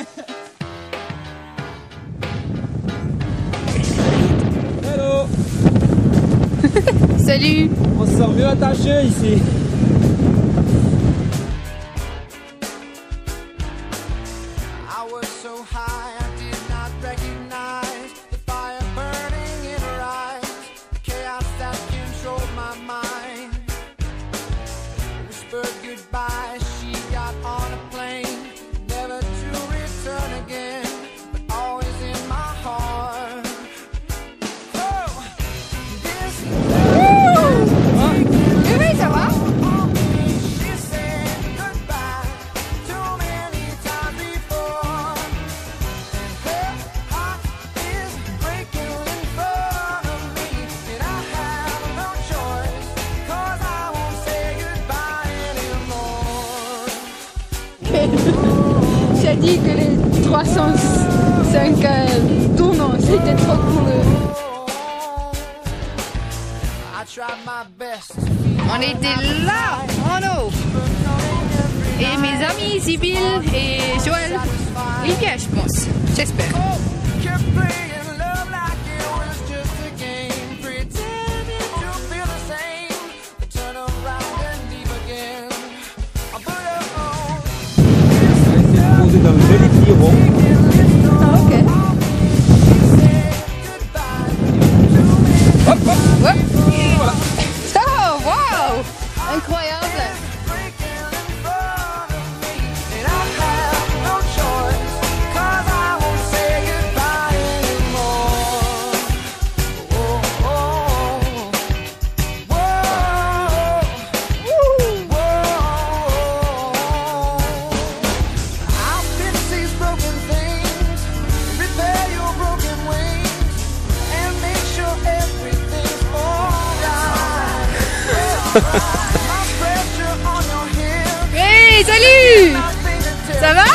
Hello. Salut. On se sent mieux attaché ici. Goodbye, she got on a plane, never to return again, but always in my heart. Oh, this Oui, ça va? she said goodbye too many times before. Her heart is breaking in front of me, and I have no choice, 'cause I won't say goodbye anymore. J'ai dit que les 305 tournants, c'était trop cool. I tried my best. On était là, en haut. Et mes amis Sibyl et Joël, ils viennent, je pense. J'espère. Kept playing love like it was just a game, pretending to feel the same, but turn around and leave again. But On va essayer de poser dans le joli petit rond. Ah, ok. Hop, hop. Hop. Oh, wow! Incroyable! and I have no choice, 'cause I won't say goodbye anymore. Oh, oh, whoa, I'll fix these broken things, repair your broken wings, and make sure everything's alright. My pressure on your hips. Hey, salut! Ça va?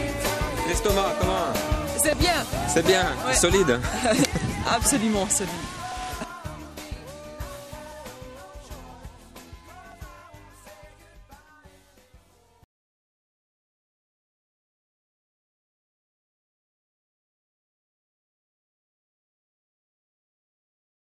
L'estomac, comment? C'est bien, C'est bien, Ouais. solide. absolument, c'est bien.